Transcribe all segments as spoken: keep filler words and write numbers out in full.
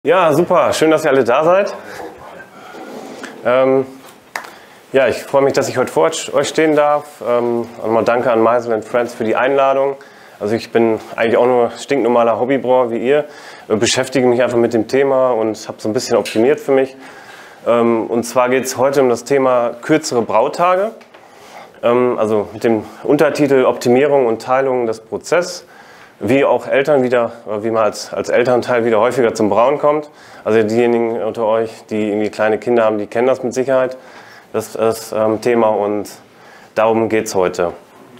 Ja, super. Schön, dass ihr alle da seid. Ähm, ja, ich freue mich, dass ich heute vor euch stehen darf. Ähm, und mal danke an Meisel and Friends für die Einladung. Also ich bin eigentlich auch nur stinknormaler Hobbybrauer wie ihr, beschäftige mich einfach mit dem Thema und habe so ein bisschen optimiert für mich. Ähm, und zwar geht es heute um das Thema kürzere Brautage. Ähm, also mit dem Untertitel Optimierung und Teilung des Prozesses. Wie auch Eltern wieder, wie man als, als Elternteil wieder häufiger zum Brauen kommt. Also diejenigen unter euch, die irgendwie kleine Kinder haben, die kennen das mit Sicherheit, das, das ähm, Thema, und darum geht es heute.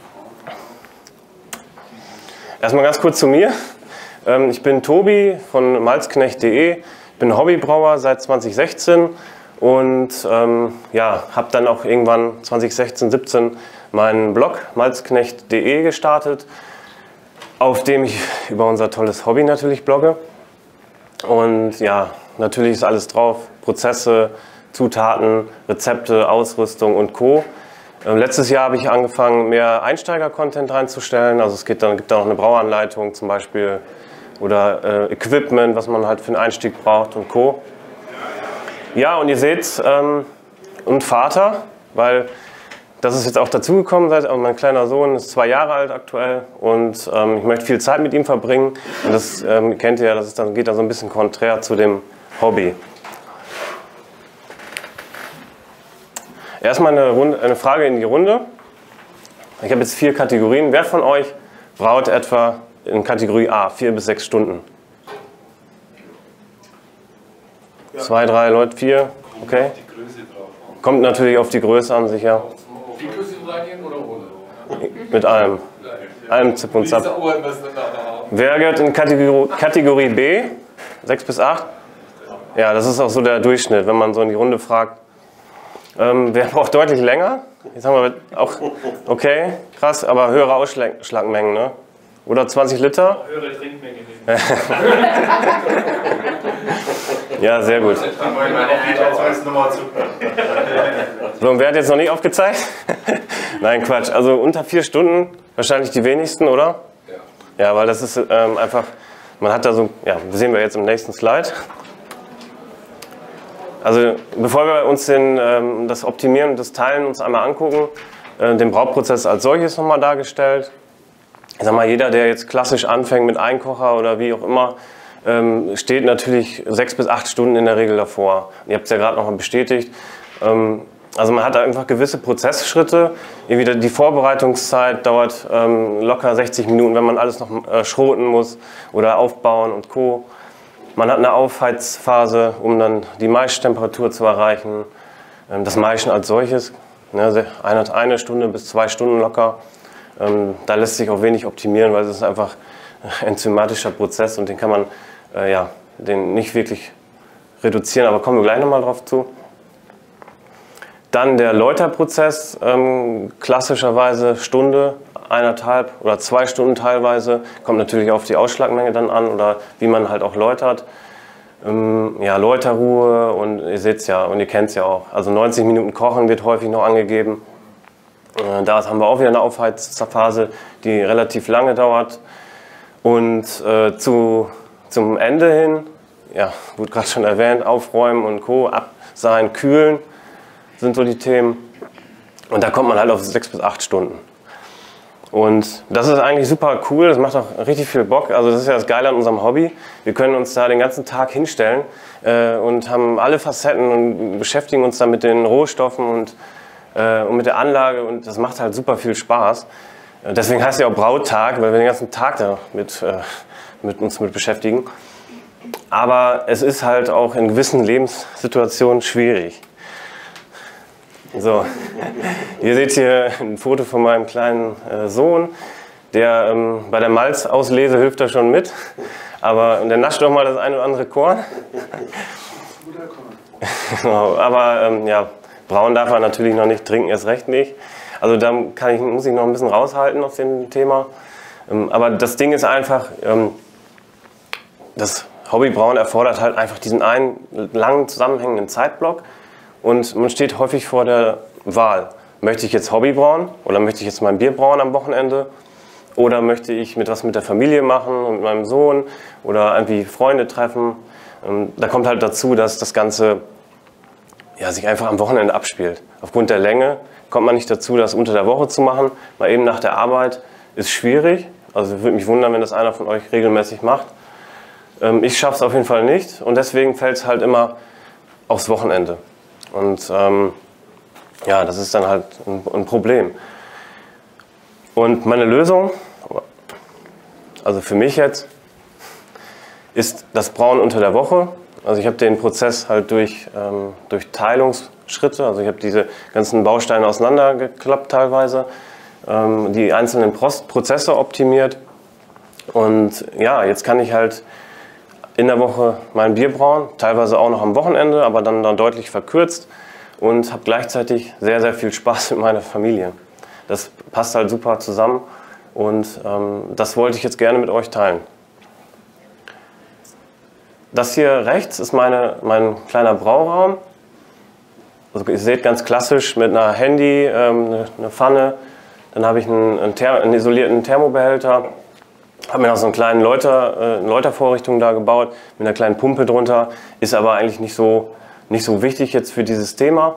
Erstmal ganz kurz zu mir. Ähm, ich bin Tobi von malzknecht punkt de, bin Hobbybrauer seit zweitausendsechzehn und ähm, ja, habe dann auch irgendwann zweitausendsechzehn, siebzehn meinen Blog malzknecht punkt de gestartet, auf dem ich über unser tolles Hobby natürlich blogge. Und ja, natürlich ist alles drauf: Prozesse, Zutaten, Rezepte, Ausrüstung und Co. Ähm, letztes Jahr habe ich angefangen, mehr Einsteiger-Content reinzustellen. Also es geht dann, gibt dann auch eine Brauanleitung zum Beispiel oder äh, Equipment, was man halt für den Einstieg braucht und Co. Ja, und ihr seht, ähm, und Vater, weil das ist jetzt auch dazugekommen, also mein kleiner Sohn ist zwei Jahre alt aktuell und ähm, ich möchte viel Zeit mit ihm verbringen. Und das ähm, kennt ihr ja, das ist dann, geht dann so ein bisschen konträr zu dem Hobby. Erstmal eine, Runde, eine Frage in die Runde. Ich habe jetzt vier Kategorien. Wer von euch braut etwa in Kategorie A, vier bis sechs Stunden? Ja. Zwei, drei Leute, vier, okay. Kommt natürlich auf die Größe an, sicher. Inklusive reingehen oder ohne? Mit allem. Allem Zip und Zap. Wer gehört in Kategorie, Kategorie B? sechs bis acht? Ja, das ist auch so der Durchschnitt, wenn man so in die Runde fragt. Ähm, wer braucht deutlich länger? Jetzt haben wir auch, okay, krass, aber höhere Ausschlagmengen, ne? Oder zwanzig Liter? Höhere Trinkmenge. Ja, sehr gut. So, und wer hat jetzt noch nicht aufgezeigt? Nein, Quatsch. Also unter vier Stunden wahrscheinlich die wenigsten, oder? Ja. Ja, weil das ist ähm, einfach, man hat da so, ja, das sehen wir jetzt im nächsten Slide. Also bevor wir uns den, ähm, das Optimieren und das Teilen uns einmal angucken, äh, den Brauprozess als solches nochmal dargestellt. Ich sag mal, jeder, der jetzt klassisch anfängt mit Einkocher oder wie auch immer, ähm, steht natürlich sechs bis acht Stunden in der Regel davor. Ihr habt es ja gerade nochmal bestätigt. Ähm, also man hat einfach gewisse Prozessschritte. Irgendwie die Vorbereitungszeit dauert ähm, locker sechzig Minuten, wenn man alles noch äh, schroten muss oder aufbauen und Co. Man hat eine Aufheizphase, um dann die Maischtemperatur zu erreichen. Ähm, das Maischen als solches, ne, eine, eine Stunde bis zwei Stunden locker. Ähm, da lässt sich auch wenig optimieren, weil es ist einfach ein enzymatischer Prozess und den kann man äh, ja, den nicht wirklich reduzieren, aber kommen wir gleich nochmal drauf zu. Dann der Läuterprozess, ähm, klassischerweise Stunde, eineinhalb oder zwei Stunden teilweise, kommt natürlich auf die Ausschlagmenge dann an oder wie man halt auch läutert. Ähm, ja, Läuterruhe, und ihr seht es ja und ihr kennt es ja auch, also neunzig Minuten kochen wird häufig noch angegeben. Äh, da haben wir auch wieder eine Aufheizphase, die relativ lange dauert. Und äh, zu, zum Ende hin, ja, wurde gerade schon erwähnt, aufräumen und Co., abseihen, kühlen sind so die Themen. Und da kommt man halt auf sechs bis acht Stunden. Und das ist eigentlich super cool, das macht auch richtig viel Bock. Also das ist ja das Geile an unserem Hobby. Wir können uns da den ganzen Tag hinstellen äh, und haben alle Facetten und beschäftigen uns da mit den Rohstoffen und, äh, und mit der Anlage, und das macht halt super viel Spaß. Deswegen heißt es ja auch Brautag, weil wir den ganzen Tag da mit, äh, mit uns mit beschäftigen. Aber es ist halt auch in gewissen Lebenssituationen schwierig. So, ihr seht hier ein Foto von meinem kleinen äh, Sohn, der ähm, bei der Malzauslese hilft er schon mit, aber der nascht doch mal das eine oder andere Korn. Genau, aber ähm, ja, brauen darf er natürlich noch nicht, trinken erst recht nicht. Also da kann ich, muss ich noch ein bisschen raushalten auf dem Thema. Aber das Ding ist einfach, das Hobbybrauen erfordert halt einfach diesen einen langen zusammenhängenden Zeitblock, und man steht häufig vor der Wahl. Möchte ich jetzt Hobby brauen oder möchte ich jetzt mein Bier brauen am Wochenende? Oder möchte ich mit was mit der Familie machen und mit meinem Sohn oder irgendwie Freunde treffen? Ähm, da kommt halt dazu, dass das Ganze ja, sich einfach am Wochenende abspielt. Aufgrund der Länge kommt man nicht dazu, das unter der Woche zu machen. Mal eben nach der Arbeit ist schwierig. Also würde mich wundern, wenn das einer von euch regelmäßig macht. Ähm, ich schaffe es auf jeden Fall nicht und deswegen fällt es halt immer aufs Wochenende. Und ähm, ja, das ist dann halt ein, ein Problem. Und meine Lösung, also für mich jetzt, ist das Brauen unter der Woche. Also ich habe den Prozess halt durch, ähm, durch Teilungsschritte, also ich habe diese ganzen Bausteine auseinandergeklappt teilweise, ähm, die einzelnen Prozesse optimiert und ja, jetzt kann ich halt in der Woche mein Bier brauen, teilweise auch noch am Wochenende, aber dann, dann deutlich verkürzt und habe gleichzeitig sehr, sehr viel Spaß mit meiner Familie. Das passt halt super zusammen und ähm, das wollte ich jetzt gerne mit euch teilen. Das hier rechts ist meine, mein kleiner Brauraum. Also ihr seht ganz klassisch mit einer Handy, ähm, eine, eine Pfanne. Dann habe ich einen, einen, einen isolierten Thermobehälter. Habe mir noch so einen kleinen Läuter, äh, eine Läutervorrichtung da gebaut mit einer kleinen Pumpe drunter. Ist aber eigentlich nicht so, nicht so wichtig jetzt für dieses Thema.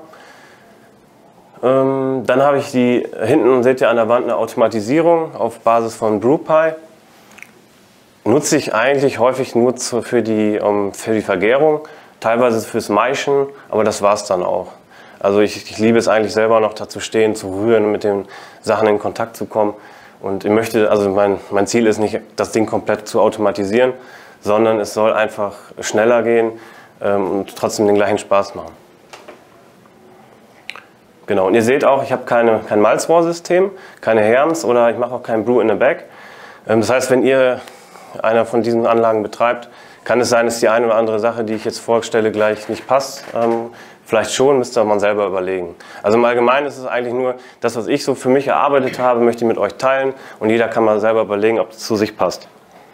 Ähm, dann habe ich die, hinten seht ihr an der Wand eine Automatisierung auf Basis von BrewPi. Nutze ich eigentlich häufig nur zu, für, die, um, für die Vergärung, teilweise fürs Maischen, aber das war es dann auch. Also ich, ich liebe es eigentlich selber noch dazu stehen, zu rühren, mit den Sachen in Kontakt zu kommen. Und ich möchte, also mein, mein Ziel ist nicht, das Ding komplett zu automatisieren, sondern es soll einfach schneller gehen ähm, und trotzdem den gleichen Spaß machen. Genau, und ihr seht auch, ich habe keine, kein Malzrohrsystem, keine Herms oder ich mache auch kein Brew in a Bag. Ähm, das heißt, wenn ihr einer von diesen Anlagen betreibt, kann es sein, dass die eine oder andere Sache, die ich jetzt vorstelle, gleich nicht passt. Ähm, vielleicht schon, müsste man selber überlegen. Also im Allgemeinen ist es eigentlich nur das, was ich so für mich erarbeitet habe, möchte ich mit euch teilen und jeder kann mal selber überlegen, ob es zu sich passt.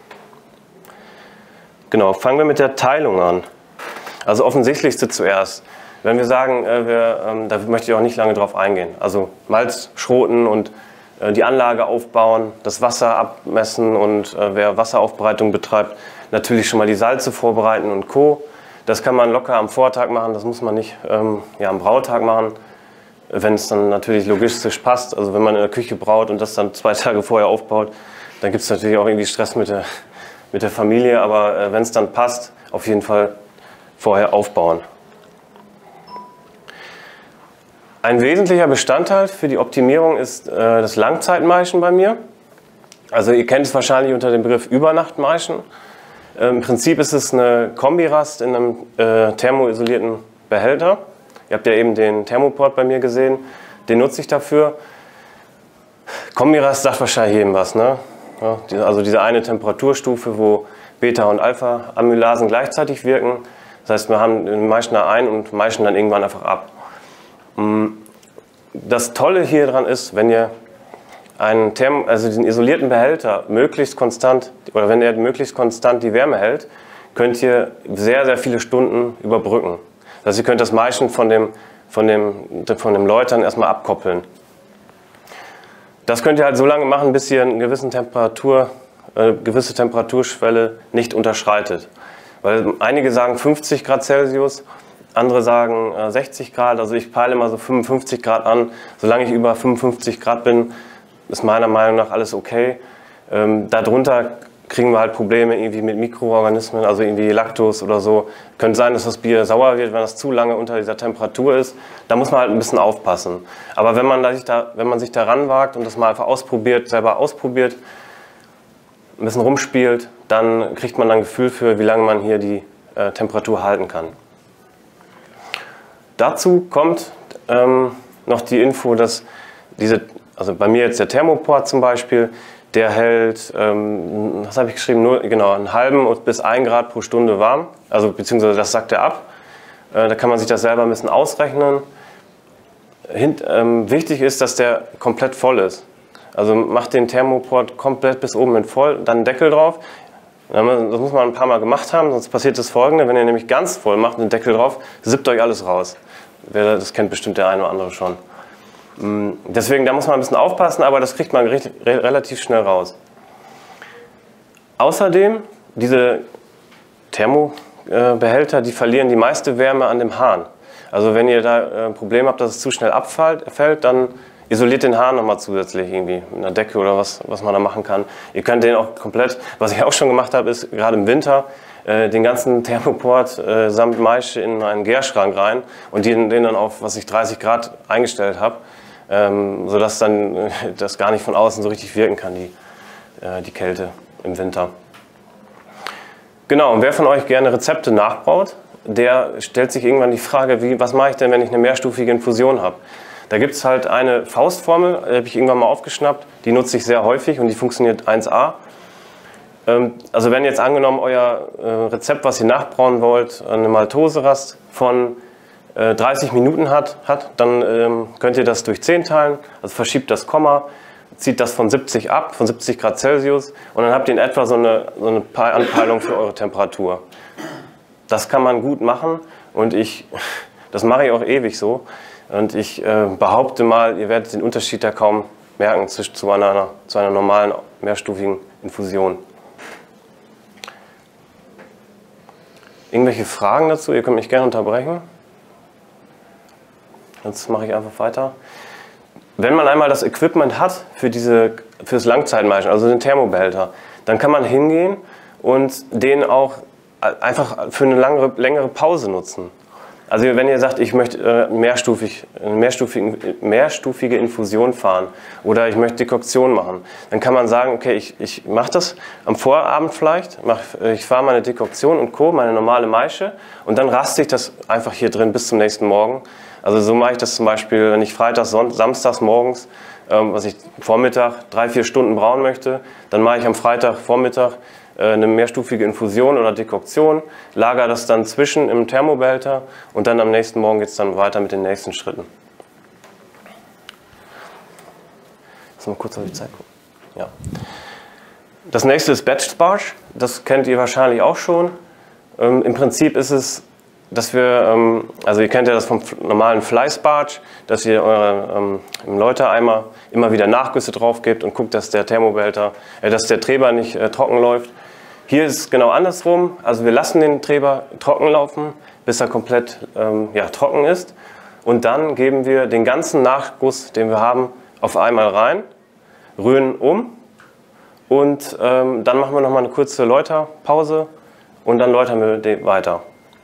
Genau, fangen wir mit der Teilung an. Also offensichtlichste zuerst. Wenn wir sagen, äh, wir, ähm, da möchte ich auch nicht lange drauf eingehen. Also Malz schroten und die Anlage aufbauen, das Wasser abmessen und äh, wer Wasseraufbereitung betreibt, natürlich schon mal die Salze vorbereiten und Co. Das kann man locker am Vortag machen, das muss man nicht ähm, ja, am Brautag machen, wenn es dann natürlich logistisch passt. Also wenn man in der Küche braut und das dann zwei Tage vorher aufbaut, dann gibt es natürlich auch irgendwie Stress mit der, mit der Familie, aber äh, wenn es dann passt, auf jeden Fall vorher aufbauen. Ein wesentlicher Bestandteil für die Optimierung ist äh, das Langzeitmaischen bei mir. Also ihr kennt es wahrscheinlich unter dem Begriff Übernachtmaischen. Äh, Im Prinzip ist es eine Kombirast in einem äh, thermoisolierten Behälter. Ihr habt ja eben den Thermoport bei mir gesehen, den nutze ich dafür. Kombirast sagt wahrscheinlich jedem was, ne? Ja, die, also diese eine Temperaturstufe, wo Beta- und Alpha-Amylasen gleichzeitig wirken. Das heißt, wir haben den Maischen da ein und maischen dann irgendwann einfach ab. Das Tolle hier dran ist, wenn ihr einen Therm also den isolierten Behälter möglichst konstant, oder wenn er möglichst konstant die Wärme hält, könnt ihr sehr, sehr viele Stunden überbrücken. Das heißt, ihr könnt das Maischen von dem, von dem, von dem Läutern erstmal abkoppeln. Das könnt ihr halt so lange machen, bis ihr eine gewisse Temperatur, äh, gewisse Temperaturschwelle nicht unterschreitet. Weil einige sagen fünfzig Grad Celsius, andere sagen äh, sechzig Grad, also ich peile immer so fünfundfünfzig Grad an. Solange ich über fünfundfünfzig Grad bin, ist meiner Meinung nach alles okay. Ähm, darunter kriegen wir halt Probleme irgendwie mit Mikroorganismen, also irgendwie Laktos oder so. Könnte sein, dass das Bier sauer wird, wenn das zu lange unter dieser Temperatur ist. Da muss man halt ein bisschen aufpassen. Aber wenn man sich da, wenn man sich da ranwagt und das mal einfach ausprobiert, selber ausprobiert, ein bisschen rumspielt, dann kriegt man dann ein Gefühl für, wie lange man hier die äh, Temperatur halten kann. Dazu kommt ähm, noch die Info, dass diese, also bei mir jetzt der Thermoport zum Beispiel, der hält, ähm, was habe ich geschrieben, nur genau einen halben bis ein Grad pro Stunde warm, also beziehungsweise das sagt er ab. Äh, da kann man sich das selber ein bisschen ausrechnen. Hint, ähm, wichtig ist, dass der komplett voll ist. Also macht den Thermoport komplett bis oben hin voll, dann einen Deckel drauf. Das muss man ein paar Mal gemacht haben, sonst passiert das Folgende: Wenn ihr nämlich ganz voll macht, den Deckel drauf, sippt euch alles raus. Das kennt bestimmt der eine oder andere schon. Deswegen, da muss man ein bisschen aufpassen, aber das kriegt man relativ schnell raus. Außerdem, diese Thermo, Behälter, die verlieren die meiste Wärme an dem Hahn. Also wenn ihr da ein Problem habt, dass es zu schnell abfällt, dann isoliert den Hahn nochmal zusätzlich irgendwie mit einer Decke oder was, was man da machen kann. Ihr könnt den auch komplett, was ich auch schon gemacht habe, ist gerade im Winter äh, den ganzen Thermoport äh, samt Maische in einen Gärschrank rein und den, den dann auf, was ich dreißig Grad eingestellt habe, ähm, sodass dann äh, das gar nicht von außen so richtig wirken kann, die, äh, die Kälte im Winter. Genau, und wer von euch gerne Rezepte nachbaut, der stellt sich irgendwann die Frage, wie, was mache ich denn, wenn ich eine mehrstufige Infusion habe? Da gibt es halt eine Faustformel, die habe ich irgendwann mal aufgeschnappt, die nutze ich sehr häufig und die funktioniert eins a. Ähm, also wenn jetzt angenommen euer äh, Rezept, was ihr nachbrauen wollt, eine Maltoserast von äh, dreißig Minuten hat, hat dann ähm, könnt ihr das durch zehn teilen, also verschiebt das Komma, zieht das von siebzig ab, von siebzig Grad Celsius und dann habt ihr in etwa so eine, so eine Anpeilung für eure Temperatur. Das kann man gut machen und ich, das mache ich auch ewig so. Und ich äh, behaupte mal, ihr werdet den Unterschied da kaum merken zwischen zu einer, zu einer normalen mehrstufigen Infusion. Irgendwelche Fragen dazu? Ihr könnt mich gerne unterbrechen. Jetzt mache ich einfach weiter. Wenn man einmal das Equipment hat für diese, fürs Langzeitmaischen, also den Thermobehälter, dann kann man hingehen und den auch einfach für eine langere, längere Pause nutzen. Also wenn ihr sagt, ich möchte äh, mehrstufig, eine mehrstufige, mehrstufige Infusion fahren oder ich möchte Dekoktion machen, dann kann man sagen, okay, ich, ich mache das am Vorabend vielleicht, mach, ich fahre meine Dekoktion und Co., meine normale Maische und dann raste ich das einfach hier drin bis zum nächsten Morgen. Also so mache ich das zum Beispiel, wenn ich freitags, samstags morgens, ähm, was ich Vormittag drei, vier Stunden brauen möchte, dann mache ich am Freitag Vormittag eine mehrstufige Infusion oder Dekoktion, lagere das dann zwischen im Thermobehälter und dann am nächsten Morgen geht es dann weiter mit den nächsten Schritten. Lass mal kurz auf die Zeit gucken. Ja. Das nächste ist Batch Sparge, das kennt ihr wahrscheinlich auch schon. Ähm, Im Prinzip ist es, dass wir, ähm, also ihr kennt ja das vom normalen Fly Sparge, dass ihr eure, ähm, im Läutereimer immer wieder Nachgüsse drauf gebt und guckt, dass der Thermobehälter, äh, dass der Treber nicht äh, trocken läuft. Hier ist es genau andersrum, also wir lassen den Treber trocken laufen, bis er komplett ähm, ja, trocken ist und dann geben wir den ganzen Nachguss, den wir haben, auf einmal rein, rühren um und ähm, dann machen wir nochmal eine kurze Läuterpause und dann läutern wir den weiter.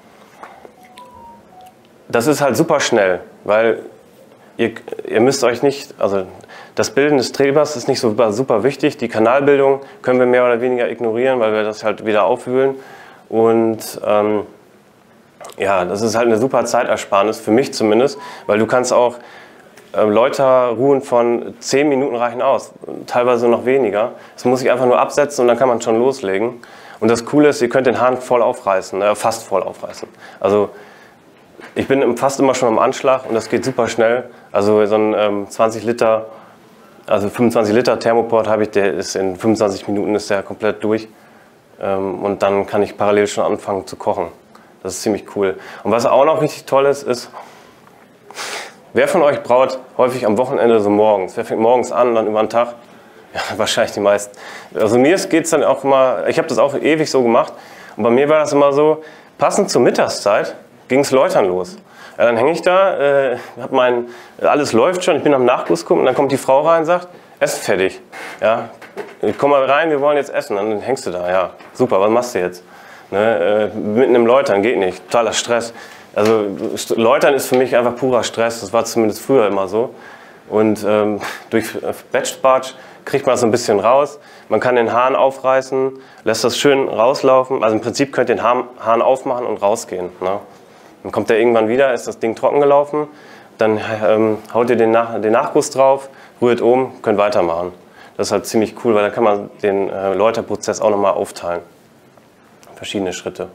Das ist halt super schnell, weil ihr, ihr müsst euch nicht, also das Bilden des Trebers ist nicht so super, super wichtig. Die Kanalbildung können wir mehr oder weniger ignorieren, weil wir das halt wieder aufwühlen. Und ähm, ja, das ist halt eine super Zeitersparnis, für mich zumindest, weil du kannst auch äh, Läuterruhen von zehn Minuten reichen aus, teilweise noch weniger. Das muss ich einfach nur absetzen und dann kann man schon loslegen. Und das Coole ist, ihr könnt den Hahn voll aufreißen, äh, fast voll aufreißen. Also ich bin fast immer schon am Anschlag und das geht super schnell. Also so ein ähm, zwanzig Liter, also fünfundzwanzig Liter Thermoport habe ich, der ist in fünfundzwanzig Minuten ist der komplett durch. Ähm, und dann kann ich parallel schon anfangen zu kochen. Das ist ziemlich cool. Und was auch noch richtig toll ist, ist, wer von euch braut häufig am Wochenende so morgens? Wer fängt morgens an und dann über den Tag? Ja, wahrscheinlich die meisten. Also mir geht es dann auch immer, ich habe das auch ewig so gemacht. Und bei mir war das immer so, passend zur Mittagszeit ging es läutern los. Ja, dann hänge ich da, äh, hab mein, alles läuft schon, ich bin am Nachguss gucken und dann kommt die Frau rein und sagt, Essen fertig. Ja, komm mal rein, wir wollen jetzt essen. Dann hängst du da, ja, super, was machst du jetzt? Ne, äh, mitten im Läutern geht nicht, totaler Stress. Also Läutern ist für mich einfach purer Stress, das war zumindest früher immer so. Und ähm, durch Batch Sparge kriegt man das so ein bisschen raus. Man kann den Hahn aufreißen, lässt das schön rauslaufen. Also im Prinzip könnt ihr den Hahn, Hahn aufmachen und rausgehen. Ne? Dann kommt der irgendwann wieder, ist das Ding trocken gelaufen. Dann ähm, haut ihr den, Nach den Nachguss drauf, rührt um, könnt weitermachen. Das ist halt ziemlich cool, weil dann kann man den äh, Läuterprozess auch nochmal aufteilen. Verschiedene Schritte.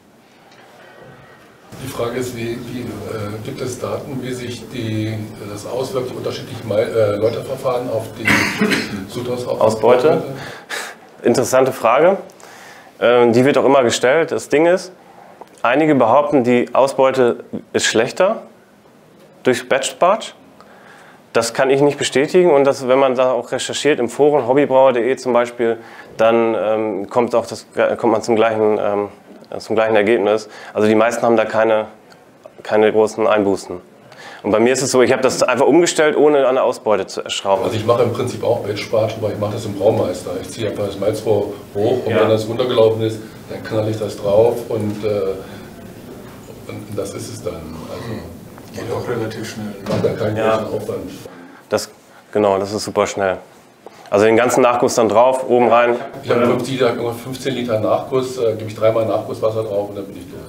Die Frage ist, wie, wie äh, gibt es Daten, wie sich die, das auswirkt, die unterschiedlichen äh, Läuterverfahren auf die Ausbeute? Interessante Frage. Ähm, die wird auch immer gestellt. Das Ding ist, einige behaupten, die Ausbeute ist schlechter durch Batch Sparge. Das kann ich nicht bestätigen und das, wenn man da auch recherchiert im Forum hobbybrauer punkt de zum Beispiel, dann ähm, kommt, auch das, kommt man zum gleichen ähm, zum gleichen Ergebnis. Also die meisten haben da keine, keine großen Einbußen. Und bei mir ist es so, ich habe das einfach umgestellt, ohne an der Ausbeute zu erschrauben. Also ich mache im Prinzip auch Batchspart, aber ich mache das im Braumeister. Ich ziehe einfach das Malzrohr hoch und ja. wenn das runtergelaufen ist, dann knall ich das drauf und, äh, und das ist es dann. Also, geht auch relativ schnell. Macht da keinen ja. großen Aufwand. Das, genau, das ist super schnell. Also den ganzen Nachguss dann drauf, oben rein. Ich habe fünfzehn Liter Nachguss, äh, gebe ich dreimal Nachgusswasser drauf und dann bin ich durch.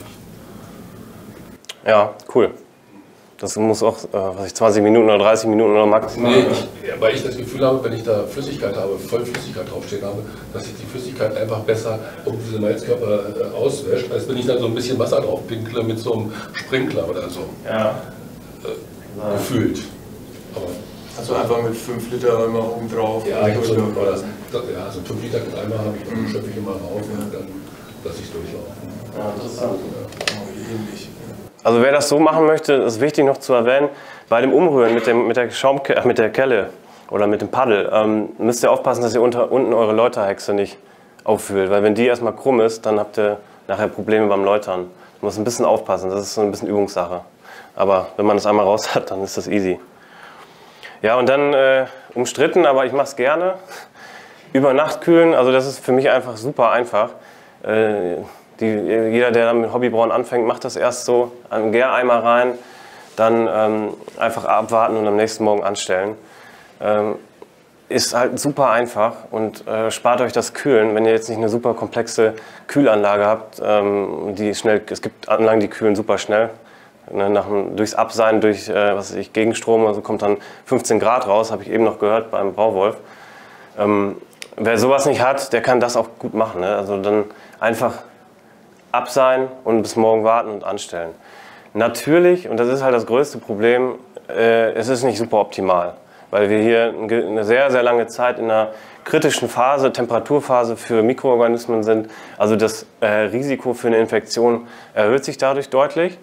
Ja, cool. Das muss auch äh, was ich, zwanzig Minuten oder dreißig Minuten oder maximal. Nee, ich, ja, weil ich das Gefühl habe, wenn ich da Flüssigkeit habe, voll Flüssigkeit draufstehen habe, dass sich die Flüssigkeit einfach besser um diese Malzkörper äh, auswäscht, als wenn ich da so ein bisschen Wasser drauf pinkle mit so einem Sprinkler oder so. Ja. Äh, gefühlt. Aber also einfach mit fünf Liter immer oben drauf. Ja, ich habe so, das, ja, so fünf Liter Eimer habe ich, dann schöpfe ich immer rauf ja. und dann lasse ich es durchlaufen. Ja, interessant. Ja. Ähnlich. Also wer das so machen möchte, ist wichtig noch zu erwähnen, bei dem Umrühren mit, dem, mit, der, Schaumke mit der Kelle oder mit dem Paddel ähm, müsst ihr aufpassen, dass ihr unter, unten eure Läuterhexe nicht aufwühlt, weil wenn die erstmal krumm ist, dann habt ihr nachher Probleme beim Läutern. Man muss ein bisschen aufpassen, das ist so ein bisschen Übungssache. Aber wenn man das einmal raus hat, dann ist das easy. Ja, und dann äh, umstritten, aber ich mache es gerne. Über Nacht kühlen, also das ist für mich einfach super einfach. Äh, die, jeder, der dann mit Hobbybrauen anfängt, macht das erst so, einen Gäreimer rein, dann ähm, einfach abwarten und am nächsten Morgen anstellen. Ähm, ist halt super einfach und äh, spart euch das Kühlen, wenn ihr jetzt nicht eine super komplexe Kühlanlage habt. Ähm, die schnell, es gibt Anlagen, die kühlen super schnell. Ne, nach dem, durchs Abseilen, durch äh, was weiß ich, Gegenstrom, also kommt dann fünfzehn Grad raus, habe ich eben noch gehört beim Brauwolf. Ähm, wer sowas nicht hat, der kann das auch gut machen. Ne? Also dann einfach abseilen und bis morgen warten und anstellen. Natürlich, und das ist halt das größte Problem, äh, es ist nicht super optimal, weil wir hier eine sehr, sehr lange Zeit in einer kritischen Phase, Temperaturphase für Mikroorganismen sind. Also das äh, Risiko für eine Infektion erhöht sich dadurch deutlich.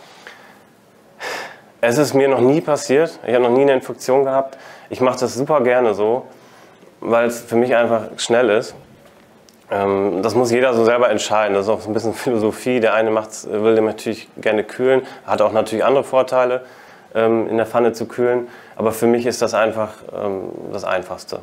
Es ist mir noch nie passiert, ich habe noch nie eine Infektion gehabt. Ich mache das super gerne so, weil es für mich einfach schnell ist. Ähm, das muss jeder so selber entscheiden, das ist auch so ein bisschen Philosophie. Der eine macht's, will den natürlich gerne kühlen, hat auch natürlich andere Vorteile, ähm, in der Pfanne zu kühlen. Aber für mich ist das einfach ähm, das Einfachste.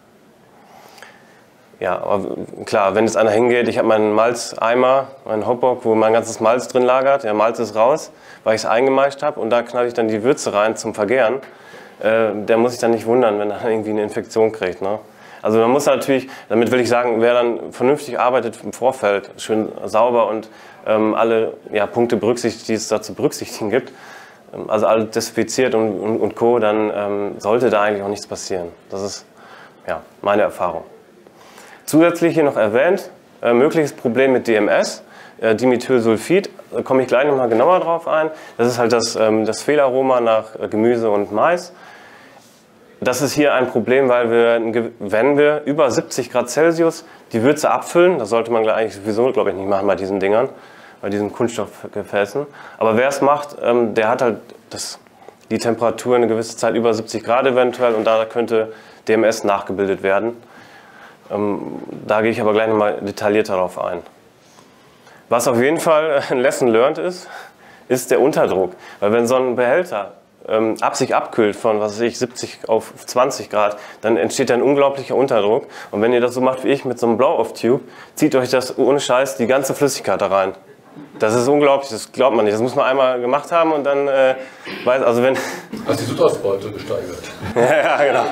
Ja, aber klar, wenn jetzt einer hingeht, ich habe meinen Malzeimer, meinen Hopbock, wo mein ganzes Malz drin lagert, der Malz ist raus, weil ich es eingemeischt habe und da knall ich dann die Würze rein zum Vergären, äh, der muss sich dann nicht wundern, wenn er dann irgendwie eine Infektion kriegt. Ne? Also man muss natürlich, damit will ich sagen, wer dann vernünftig arbeitet im Vorfeld, schön sauber und ähm, alle ja, Punkte berücksichtigt, die es da zu berücksichtigen gibt, ähm, also alles desinfiziert und, und, und Co., dann ähm, sollte da eigentlich auch nichts passieren. Das ist ja, meine Erfahrung. Zusätzlich hier noch erwähnt, äh, mögliches Problem mit D M S, äh, Dimethylsulfid, da komme ich gleich nochmal genauer drauf ein. Das ist halt das, ähm, das Fehlaroma nach äh, Gemüse und Mais. Das ist hier ein Problem, weil wir, wenn wir über siebzig Grad Celsius die Würze abfüllen, das sollte man eigentlich sowieso, glaube ich, nicht machen bei diesen Dingern, bei diesen Kunststoffgefäßen. Aber wer es macht, ähm, der hat halt das, die Temperatur eine gewisse Zeit über siebzig Grad eventuell und da könnte D M S nachgebildet werden. Ähm, da gehe ich aber gleich nochmal detaillierter darauf ein. Was auf jeden Fall ein Lesson learned ist, ist der Unterdruck. Weil wenn so ein Behälter ähm, ab sich abkühlt von was weiß ich, siebzig auf zwanzig Grad, dann entsteht ein unglaublicher Unterdruck. Und wenn ihr das so macht wie ich mit so einem Blow-Off-Tube, zieht euch das ohne Scheiß die ganze Flüssigkeit da rein. Das ist unglaublich, das glaubt man nicht. Das muss man einmal gemacht haben und dann äh, weiß, also wenn... Hast die Sudausbeute gesteigert. ja, ja, genau.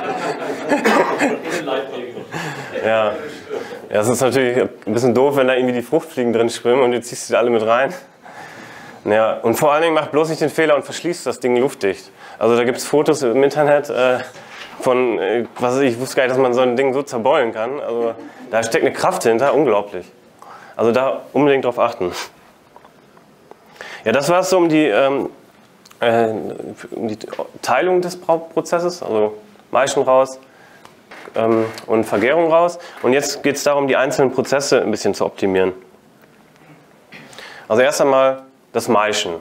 ja. ja, es ist natürlich ein bisschen doof, wenn da irgendwie die Fruchtfliegen drin schwimmen und du ziehst die alle mit rein. Ja, und vor allen Dingen macht bloß nicht den Fehler und verschließt das Ding luftdicht. Also da gibt es Fotos im Internet äh, von, äh, was weiß ich, ich wusste gar nicht, dass man so ein Ding so zerbeulen kann. Also da steckt eine Kraft hinter, unglaublich. Also da unbedingt drauf achten. Ja, das war es so um die, ähm, äh, um die Teilung des Brauprozesses, also Maischen raus ähm, und Vergärung raus. Und jetzt geht es darum, die einzelnen Prozesse ein bisschen zu optimieren. Also erst einmal das Maischen.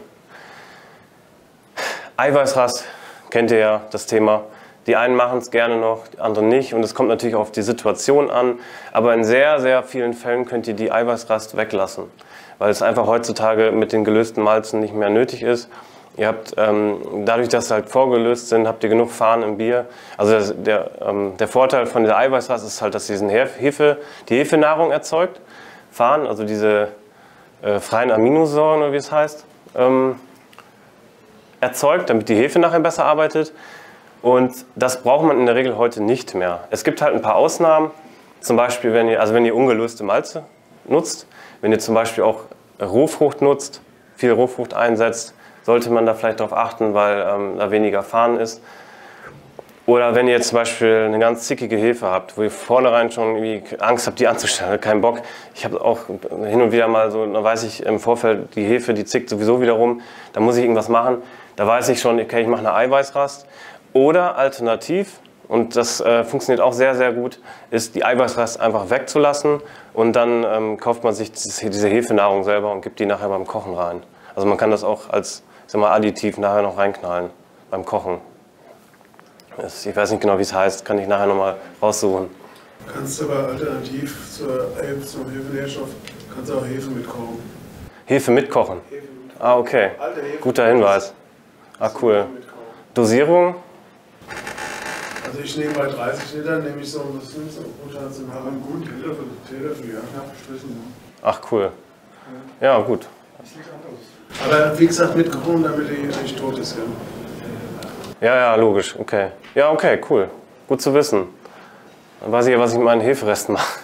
Eiweißrast kennt ihr ja, das Thema. Die einen machen es gerne noch, die anderen nicht. Und es kommt natürlich auf die Situation an. Aber in sehr, sehr vielen Fällen könnt ihr die Eiweißrast weglassen. weil es einfach heutzutage mit den gelösten Malzen nicht mehr nötig ist. Ihr habt, ähm, dadurch, dass sie halt vorgelöst sind, habt ihr genug Farn im Bier. Also das, der, ähm, der Vorteil von dieser Eiweißrast ist halt, dass sie diesen Hefe, die Hefenahrung erzeugt. Farn, also diese äh, freien Aminosäuren, oder wie es heißt, ähm, erzeugt, damit die Hefe nachher besser arbeitet. Und das braucht man in der Regel heute nicht mehr. Es gibt halt ein paar Ausnahmen. Zum Beispiel, wenn ihr, also wenn ihr ungelöste Malze nutzt, wenn ihr zum Beispiel auch Rohfrucht nutzt, viel Rohfrucht einsetzt, sollte man da vielleicht darauf achten, weil ähm, da weniger Farn ist. Oder wenn ihr jetzt zum Beispiel eine ganz zickige Hefe habt, wo ihr vornherein schon irgendwie Angst habt, die anzustellen, keinen Bock. Ich habe auch hin und wieder mal so, da weiß ich im Vorfeld, die Hefe, die zickt sowieso wieder rum, da muss ich irgendwas machen. Da weiß ich schon, okay, ich mache eine Eiweißrast. Oder alternativ, und das äh, funktioniert auch sehr, sehr gut, ist die Eiweißrast einfach wegzulassen und dann ähm, kauft man sich diese Hefenahrung selber und gibt die nachher beim Kochen rein. Also man kann das auch als, ich sag mal, Additiv nachher noch reinknallen beim Kochen. Das, ich weiß nicht genau, wie es heißt, kann ich nachher nochmal raussuchen. Kannst du aber alternativ zur, äh, zum Hefenherstoff, kannst du auch Hefe mitkochen. Hefe mitkochen? Hefe mitkochen. Ah, okay. Alte Hefe. Guter Hinweis. Ah, cool. Dosierung? Also ich nehme bei dreißig Litern, nehme ich so, was nimmst du? So einen guten Teelöffel, Teelöffel, ja. Knapp gestrichen, ja. Ach, cool. Ja, gut. Aber wie gesagt, mitkochen, damit die nicht tot ist, ja. Ja, ja, logisch, okay. Ja, okay, cool. Gut zu wissen. Dann weiß ich ja, was ich mit meinen Heferesten mache.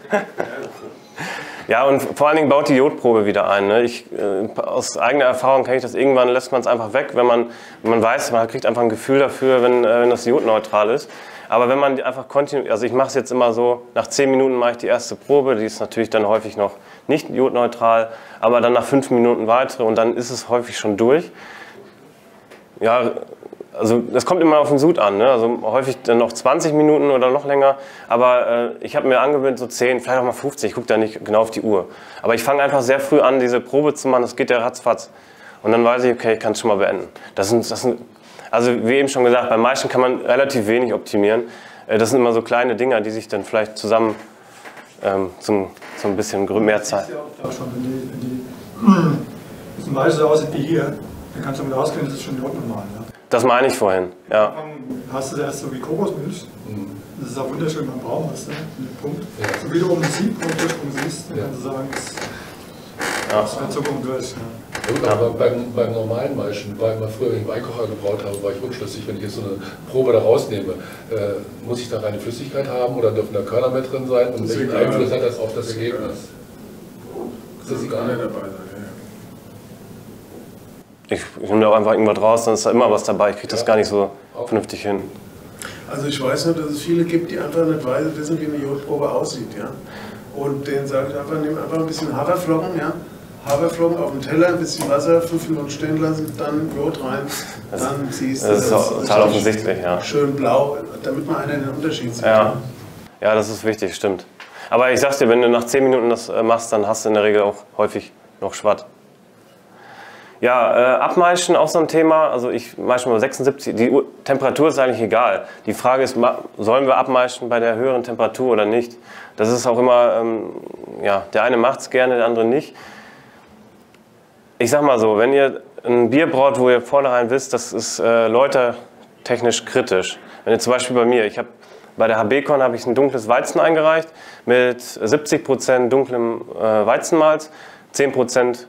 Ja, und vor allen Dingen baut die Jodprobe wieder ein. Ne? Ich, äh, aus eigener Erfahrung kenne ich das, irgendwann lässt man es einfach weg, wenn man, wenn man weiß, man kriegt einfach ein Gefühl dafür, wenn, äh, wenn das jodneutral ist. Aber wenn man die einfach kontinuierlich, also ich mache es jetzt immer so, nach zehn Minuten mache ich die erste Probe, die ist natürlich dann häufig noch nicht jodneutral, aber dann nach fünf Minuten weitere und dann ist es häufig schon durch. Ja, also das kommt immer auf den Sud an, ne? Also häufig dann noch zwanzig Minuten oder noch länger, aber äh, ich habe mir angewöhnt so zehn, vielleicht auch mal fünfzig, ich gucke da nicht genau auf die Uhr. Aber ich fange einfach sehr früh an, diese Probe zu machen, das geht ja ratzfatz. Und dann weiß ich, okay, ich kann es schon mal beenden. Das sind, das sind, also wie eben schon gesagt, beim meisten kann man relativ wenig optimieren. Äh, das sind immer so kleine Dinger, die sich dann vielleicht zusammen ähm, zum, zum bisschen mehr Zeit. Das ist ja auch schon, wenn die, wenn die das meiste so aussieht wie hier, dann kannst du damit ausgehen, das ist schon jodnormal. Ja? Das meine ich vorhin, ja. Am Anfang hast du das erst so wie Kokosmilch. Mhm. Das ist auch wunderschön beim Baum, hast du den Punkt. Ja. So wie du oben siehst, beim Ursprung siehst, dann ja. kannst du sagen, das, ja. das wird Zukunft durch. Ja. Ja, aber beim, beim normalen Maischen, weil man früher im Weinkocher gebraut habe, war ich unschlüssig, wenn ich jetzt so eine Probe da rausnehme, äh, muss ich da reine Flüssigkeit haben oder dürfen da Körner mit drin sein und welchen Einfluss hat das auf das Ergebnis? Das ist gar nicht dabei sein. Ich, ich nehme da auch einfach irgendwas raus, dann ist da immer was dabei. Ich kriege das gar nicht so vernünftig hin. Also ich weiß nur, dass es viele gibt, die einfach nicht wissen, wie eine Jodprobe aussieht. Ja? Und denen sage ich einfach, nimm einfach ein bisschen Haferflocken, ja? Haferflocken auf den Teller, ein bisschen Wasser, fünf Minuten stehen lassen, dann Jod rein, das, dann siehst du das. Ist das ist total offensichtlich, ja. Schön blau, damit man einen Unterschied sieht. Ja. Ja, das ist wichtig, stimmt. Aber ich sag's dir, wenn du nach zehn Minuten das machst, dann hast du in der Regel auch häufig noch Schwatt. Ja, äh, Abmeischen auch so ein Thema. Also ich meische mal sechsundsiebzig. Die Uhr, Temperatur ist eigentlich egal. Die Frage ist, sollen wir abmeischen bei der höheren Temperatur oder nicht? Das ist auch immer, ähm, ja, der eine macht es gerne, der andere nicht. Ich sag mal so, wenn ihr ein Bier braut, wo ihr vornherein wisst, das ist äh, läutertechnisch kritisch. Wenn ihr zum Beispiel bei mir, ich habe bei der H B-Con habe ich ein dunkles Weizen eingereicht mit siebzig Prozent dunklem äh, Weizenmalz, zehn Prozent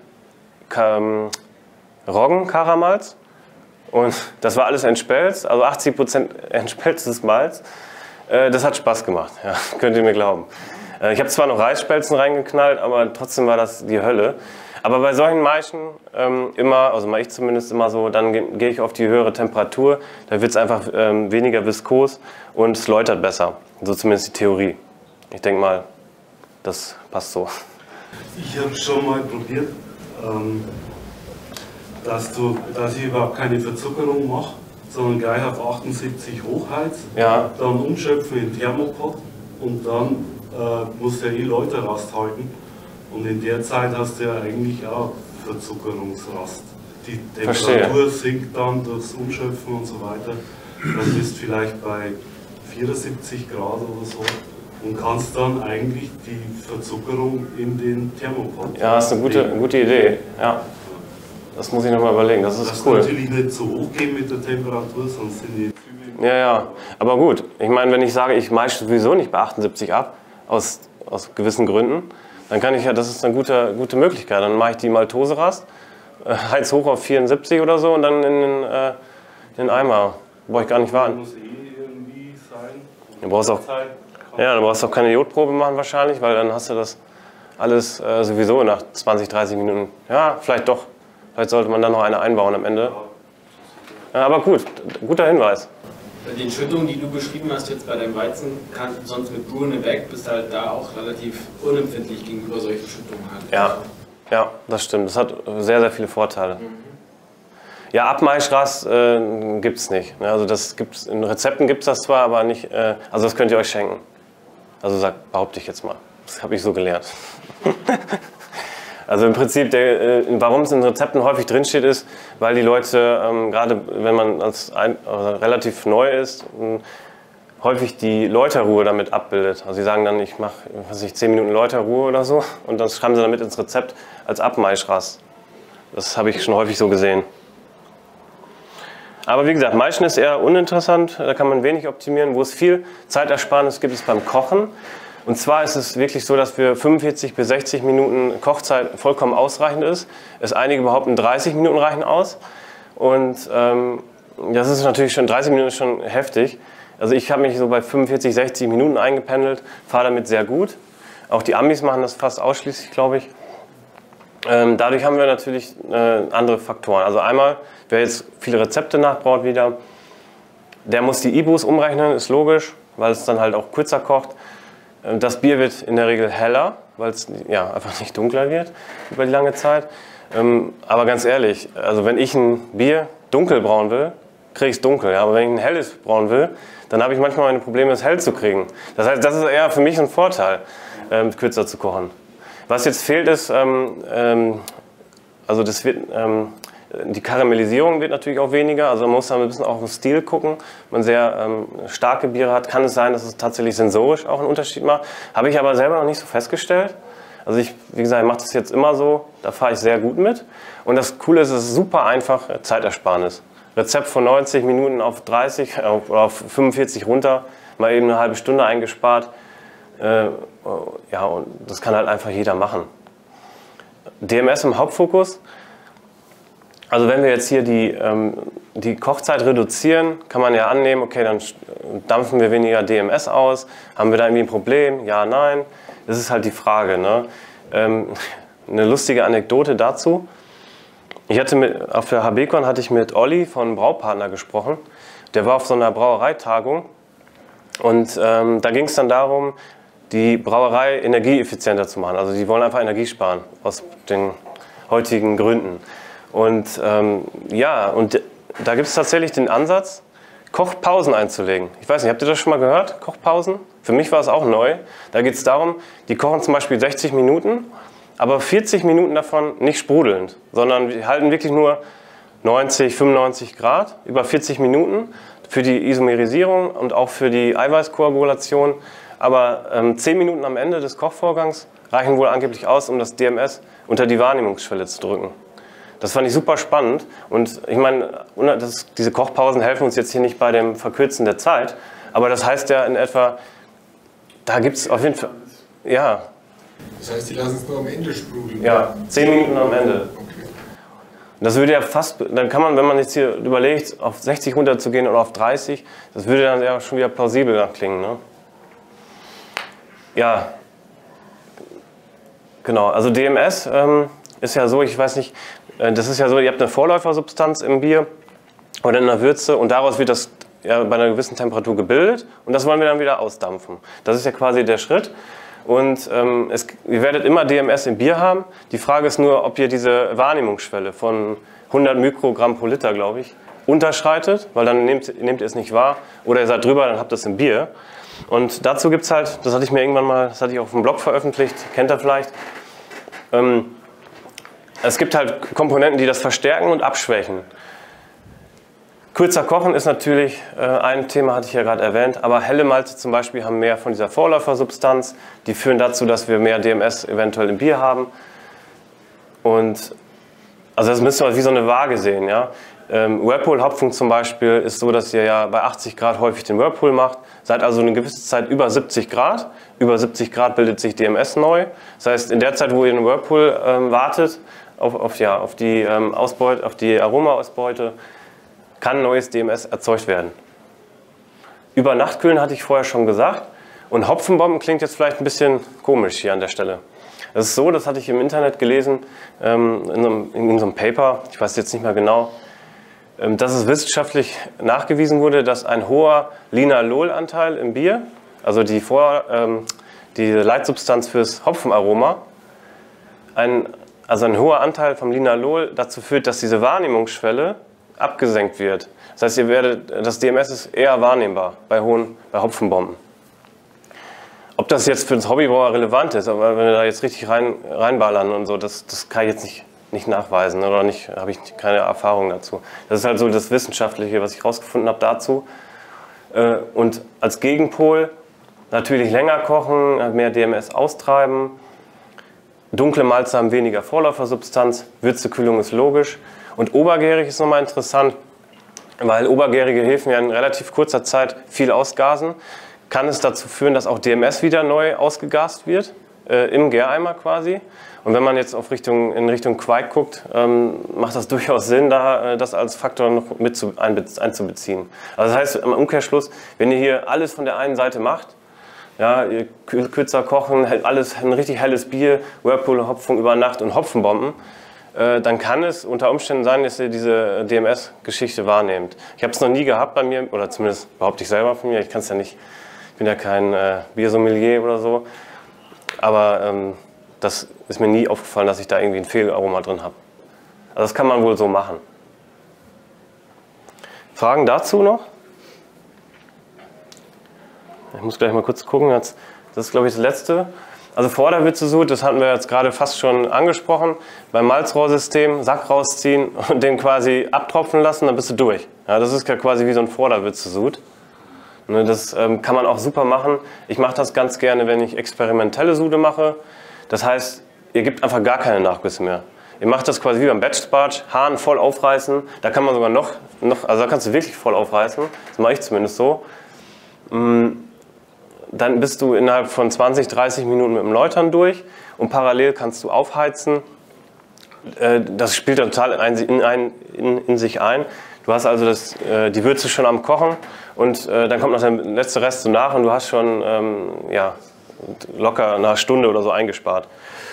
Roggen-Karamalz und das war alles entspelzt, also achtzig Prozent entspelztes Malz. Äh, das hat Spaß gemacht, ja, könnt ihr mir glauben. Äh, ich habe zwar noch Reisspelzen reingeknallt, aber trotzdem war das die Hölle. Aber bei solchen Maischen ähm, immer, also mache ich zumindest immer so, dann ge gehe ich auf die höhere Temperatur, da wird es einfach ähm, weniger viskos und es läutert besser. So zumindest die Theorie. Ich denke mal, das passt so. Ich habe schon mal probiert, ähm, dass, du, dass ich überhaupt keine Verzuckerung mache, sondern gleich auf achtundsiebzig hochheiz, ja. Dann umschöpfen in Thermopod und dann äh, musst du ja eh Leute rasthalten. Und in der Zeit hast du ja eigentlich auch Verzuckerungsrast. Die Temperatur Verstehe. Sinkt dann durchs Umschöpfen und so weiter. Dann bist du vielleicht bei vierundsiebzig Grad oder so. und kannst dann eigentlich die Verzuckerung in den Thermopod. Ja, das ist eine gute, gute Idee. Ja. Das muss ich nochmal überlegen, das ist das cool. Das natürlich nicht so hoch gehen mit der Temperatur, sonst sind die Enzyme... Ja, ja, aber gut. Ich meine, wenn ich sage, ich maische sowieso nicht bei achtundsiebzig ab, aus, aus gewissen Gründen, dann kann ich ja, das ist eine gute, gute Möglichkeit. Dann mache ich die Maltoserast, äh, heiz hoch auf vierundsiebzig oder so und dann in den, äh, in den Eimer. Brauche ich gar nicht warten. Das muss eh irgendwie sein. Du brauchst auch, ja, du brauchst auch keine Jodprobe machen wahrscheinlich, weil dann hast du das alles äh, sowieso nach zwanzig, dreißig Minuten. Ja, vielleicht doch. Vielleicht sollte man dann noch eine einbauen am Ende. Ja, aber gut, guter Hinweis. Bei den Schüttungen, die du beschrieben hast jetzt bei deinem Weizen, kann sonst mit Brew in the Bag bist halt da auch relativ unempfindlich gegenüber solchen Schüttungen halt. Ja, ja, das stimmt. Das hat sehr, sehr viele Vorteile. Mhm. Ja, Abmaischrast äh, gibt es nicht. Also das gibt's, in Rezepten gibt es das zwar, aber nicht. Äh, also das könnt ihr euch schenken. Also sag, behaupte ich jetzt mal. Das habe ich so gelernt. Also im Prinzip, der, warum es in Rezepten häufig drinsteht, ist, weil die Leute, ähm, gerade wenn man als ein, also relativ neu ist, ähm, häufig die Läuterruhe damit abbildet. Also sie sagen dann, ich mache zehn Minuten Läuterruhe oder so und das schreiben sie damit ins Rezept als Abmaischrast. Das habe ich schon häufig so gesehen. Aber wie gesagt, Maischen ist eher uninteressant, da kann man wenig optimieren. Wo es viel Zeitersparnis gibt, ist beim Kochen. Und zwar ist es wirklich so, dass für fünfundvierzig bis sechzig Minuten Kochzeit vollkommen ausreichend ist. Es einige behaupten, dreißig Minuten reichen aus. Und ähm, das ist natürlich schon, dreißig Minuten ist schon heftig. Also ich habe mich so bei fünfundvierzig, sechzig Minuten eingependelt, fahre damit sehr gut. Auch die Amis machen das fast ausschließlich, glaube ich. Ähm, dadurch haben wir natürlich äh, andere Faktoren. Also einmal, wer jetzt viele Rezepte nachbraut wieder, der muss die I B Us umrechnen, ist logisch, weil es dann halt auch kürzer kocht. Das Bier wird in der Regel heller, weil es ja, einfach nicht dunkler wird über die lange Zeit. Ähm, aber ganz ehrlich, also wenn ich ein Bier dunkel brauen will, kriege ich es dunkel. Ja? Aber wenn ich ein helles brauen will, dann habe ich manchmal meine Probleme, es hell zu kriegen. Das heißt, das ist eher für mich ein Vorteil, ähm, kürzer zu kochen. Was jetzt fehlt ist, ähm, ähm, also das wird, ähm, die Karamellisierung wird natürlich auch weniger, also man muss da ein bisschen auch auf den Stil gucken. Wenn man sehr ähm, starke Biere hat, kann es sein, dass es tatsächlich sensorisch auch einen Unterschied macht. Habe ich aber selber noch nicht so festgestellt. Also ich, wie gesagt, ich mache das jetzt immer so, da fahre ich sehr gut mit. Und das Coole ist, es ist super einfach Zeitersparnis. Rezept von neunzig Minuten auf dreißig oder auf fünfundvierzig runter, mal eben eine halbe Stunde eingespart. Äh, ja, und das kann halt einfach jeder machen. D M S im Hauptfokus. Also wenn wir jetzt hier die, ähm, die Kochzeit reduzieren, kann man ja annehmen, okay, dann dampfen wir weniger D M S aus. Haben wir da irgendwie ein Problem? Ja, nein. Das ist halt die Frage. Ne? Ähm, eine lustige Anekdote dazu. Ich hatte mit, auf der H B-Con hatte ich mit Olli von Braupartner gesprochen. Der war auf so einer Brauereitagung und ähm, da ging es dann darum, die Brauerei energieeffizienter zu machen. Also die wollen einfach Energie sparen, aus den heutigen Gründen. Und ähm, ja, und da gibt es tatsächlich den Ansatz, Kochpausen einzulegen. Ich weiß nicht, habt ihr das schon mal gehört, Kochpausen? Für mich war es auch neu. Da geht es darum, die kochen zum Beispiel sechzig Minuten, aber vierzig Minuten davon nicht sprudelnd, sondern die halten wirklich nur neunzig, fünfundneunzig Grad über vierzig Minuten für die Isomerisierung und auch für die Eiweißkoagulation. Aber ähm, zehn Minuten am Ende des Kochvorgangs reichen wohl angeblich aus, um das D M S unter die Wahrnehmungsschwelle zu drücken. Das fand ich super spannend und ich meine, das, diese Kochpausen helfen uns jetzt hier nicht bei dem Verkürzen der Zeit, aber das heißt ja in etwa, da gibt es auf jeden Fall, ja. Das heißt, die lassen es nur am Ende sprudeln? Ja, zehn Minuten am Ende. Okay. Das würde ja fast, dann kann man, wenn man jetzt hier überlegt, auf sechzig runterzugehen oder auf dreißig, das würde dann ja schon wieder plausibel klingen, ne? Ja, genau, also D M S ähm, ist ja so, ich weiß nicht, das ist ja so, ihr habt eine Vorläufersubstanz im Bier oder in der Würze und daraus wird das ja bei einer gewissen Temperatur gebildet und das wollen wir dann wieder ausdampfen. Das ist ja quasi der Schritt und ähm, es, ihr werdet immer D M S im Bier haben. Die Frage ist nur, ob ihr diese Wahrnehmungsschwelle von hundert Mikrogramm pro Liter, glaube ich, unterschreitet, weil dann nehmt, nehmt ihr es nicht wahr oder ihr seid drüber, dann habt ihr es im Bier. Und dazu gibt es halt, das hatte ich mir irgendwann mal, das hatte ich auf dem Blog veröffentlicht, kennt ihr vielleicht, ähm, es gibt halt Komponenten, die das verstärken und abschwächen. Kürzer kochen ist natürlich äh, ein Thema, hatte ich ja gerade erwähnt, aber helle Malze zum Beispiel haben mehr von dieser Vorläufersubstanz, die führen dazu, dass wir mehr D M S eventuell im Bier haben. Und also das müsst ihr wie so eine Waage sehen. Ja? Ähm, Whirlpool-Hopfen zum Beispiel ist so, dass ihr ja bei achtzig Grad häufig den Whirlpool macht, seid also eine gewisse Zeit über siebzig Grad. Über siebzig Grad bildet sich D M S neu. Das heißt, in der Zeit, wo ihr den Whirlpool ähm, wartet, auf, auf, ja, auf die ähm, Ausbeute, auf die Aromaausbeute, kann neues D M S erzeugt werden. Über Nacht kühlen hatte ich vorher schon gesagt. Und Hopfenbomben klingt jetzt vielleicht ein bisschen komisch hier an der Stelle. Es ist so, das hatte ich im Internet gelesen, ähm, in, einem, in so einem Paper, ich weiß jetzt nicht mehr genau, ähm, dass es wissenschaftlich nachgewiesen wurde, dass ein hoher Linalolanteil im Bier, also die, Vor, ähm, die Leitsubstanz fürs Hopfenaroma, ein, also ein hoher Anteil vom Linalol dazu führt, dass diese Wahrnehmungsschwelle abgesenkt wird. Das heißt, ihr werdet, das D M S ist eher wahrnehmbar bei hohen, bei Hopfenbomben. Ob das jetzt für das Hobbybrauer relevant ist, aber wenn wir da jetzt richtig rein, reinballern und so, das, das kann ich jetzt nicht, nicht nachweisen oder nicht, habe ich keine Erfahrung dazu. Das ist halt so das Wissenschaftliche, was ich rausgefunden habe dazu. Und als Gegenpol natürlich länger kochen, mehr D M S austreiben. Dunkle Malze haben weniger Vorläufersubstanz, Würzekühlung ist logisch. Und obergärig ist nochmal interessant, weil obergärige Hefen ja in relativ kurzer Zeit viel ausgasen. Kann es dazu führen, dass auch D M S wieder neu ausgegast wird, äh, im Gäreimer quasi. Und wenn man jetzt auf Richtung, in Richtung Quark guckt, ähm, macht das durchaus Sinn, da, äh, das als Faktor noch mit zu, einzubeziehen. Also das heißt im Umkehrschluss, wenn ihr hier alles von der einen Seite macht, ja, ihr kürzer kochen, alles ein richtig helles Bier, Whirlpool-Hopfung über Nacht und Hopfenbomben, äh, dann kann es unter Umständen sein, dass ihr diese D M S-Geschichte wahrnehmt. Ich habe es noch nie gehabt bei mir, oder zumindest behaupte ich selber von mir, ich kann es ja nicht, ich bin ja kein äh, Biersommelier oder so, aber ähm, das ist mir nie aufgefallen, dass ich da irgendwie ein Fehlaroma drin habe. Also das kann man wohl so machen. Fragen dazu noch? Ich muss gleich mal kurz gucken. Jetzt, das ist, glaube ich, das letzte. Also Vorderwitze-Sud, das hatten wir jetzt gerade fast schon angesprochen. Beim Malzrohrsystem Sack rausziehen und den quasi abtropfen lassen, dann bist du durch. Ja, das ist ja quasi wie so ein Vorderwitze-Sud. Das ähm, kann man auch super machen. Ich mache das ganz gerne, wenn ich experimentelle Sude mache. Das heißt, ihr gebt einfach gar keine Nachbisse mehr. Ihr macht das quasi wie beim Batch-Sparge, Hahn voll aufreißen. Da kann man sogar noch, noch, also da kannst du wirklich voll aufreißen. Das mache ich zumindest so. Dann bist du innerhalb von zwanzig, dreißig Minuten mit dem Läutern durch und parallel kannst du aufheizen. Das spielt total in, in, in, in sich ein. Du hast also das, die Würze schon am Kochen und dann kommt noch der letzte Rest so nach und du hast schon ähm, ja, locker eine Stunde oder so eingespart.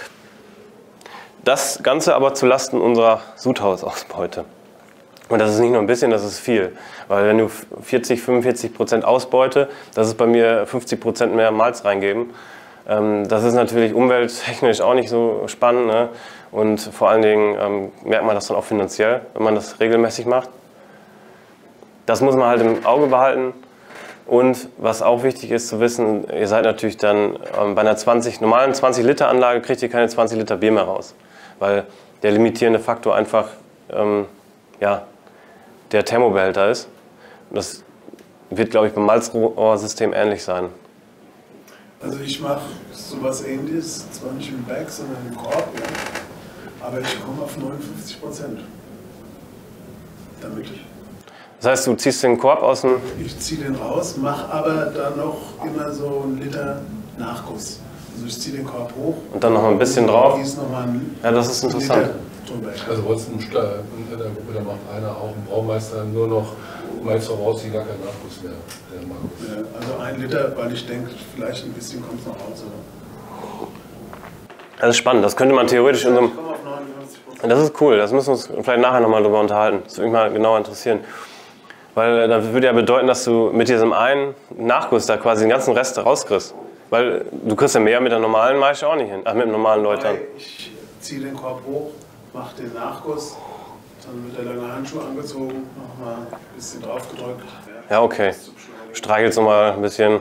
Das Ganze aber zu Lasten unserer Sudhausausbeute. Und das ist nicht nur ein bisschen, das ist viel. Weil wenn du vierzig, fünfundvierzig Prozent Ausbeute, das ist bei mir fünfzig Prozent mehr Malz reingeben. Ähm, das ist natürlich umwelttechnisch auch nicht so spannend. Ne? Und vor allen Dingen ähm, merkt man das dann auch finanziell, wenn man das regelmäßig macht. Das muss man halt im Auge behalten. Und was auch wichtig ist zu wissen, ihr seid natürlich dann ähm, bei einer zwanzig, normalen zwanzig Liter Anlage kriegt ihr keine zwanzig Liter Bier mehr raus. Weil der limitierende Faktor einfach ähm, ja, der Thermobehälter ist. Das wird, glaube ich, beim Malzrohrsystem ähnlich sein. Also ich mache sowas Ähnliches, zwar nicht im Bag, sondern im Korb, ja. Aber ich komme auf neunundfünfzig Prozent damit. Das heißt, du ziehst den Korb aus dem... Ich ziehe den raus, mache aber dann noch immer so einen Liter Nachguss. Also ich ziehe den Korb hoch. Und dann noch mal ein bisschen drauf. Noch mal einen ja, das ist interessant. Also bei uns in der Gruppe, da macht einer, auch ein Braumeister, nur noch Malz raus, die gar keinen Nachguss mehr. Ja, also ein Liter, weil ich denke, vielleicht ein bisschen kommt es noch raus. Oder? Das ist spannend, das könnte man theoretisch in so einem... Das ist cool, das müssen wir uns vielleicht nachher nochmal drüber unterhalten. Das würde mich mal genauer interessieren. Weil das würde ja bedeuten, dass du mit diesem einen Nachguss da quasi den ganzen Rest rauskriegst. Weil du kriegst ja mehr mit der normalen Maische auch nicht hin, ach, mit dem normalen Läutern. Ich ziehe den Korb hoch, mache den Nachguss, dann wird der lange Handschuh angezogen, nochmal ein bisschen drauf gedrückt. Ja, ja okay. Streichelst nochmal ein bisschen.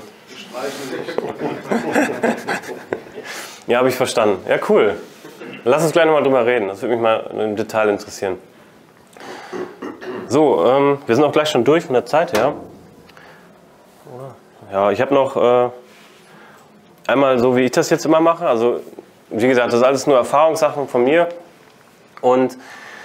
Ja, habe ich verstanden. Ja, cool. Lass uns gleich nochmal drüber reden, das würde mich mal im Detail interessieren. So, ähm, wir sind auch gleich schon durch von der Zeit her. Ja, ich habe noch äh, einmal so, wie ich das jetzt immer mache. Also, wie gesagt, das ist alles nur Erfahrungssachen von mir. Und